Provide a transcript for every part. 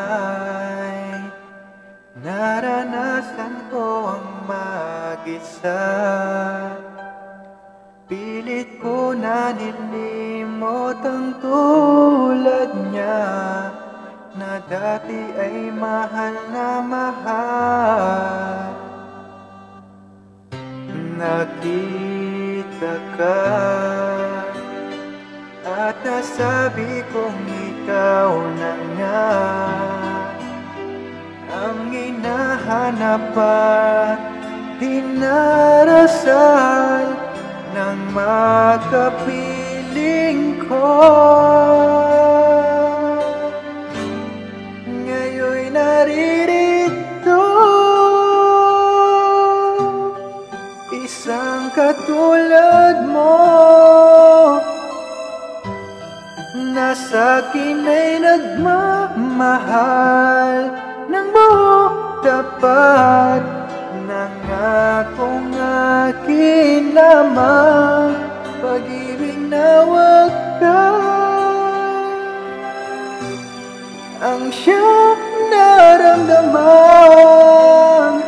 ay naranasan ko ang mag-isa. Pilit ko na nilimot ang tulad niya, na dati ay mahal na mahal. Nakita ka at nasabi kong ikaw na nga ang hinahanap at dinarasal ng makapiling ko. Ngayoy naririto, isang katulad mo, na sa'kin ay nagmamahal ng buong tapat. Nangakong akin lamang, pag-ibig na wakas ang siyang naramdaman.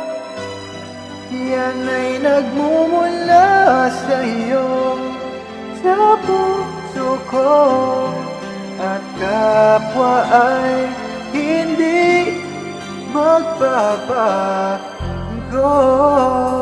Yan ay nagmumula sa iyong sa puso ko, at kapwa ay hindi magbabago.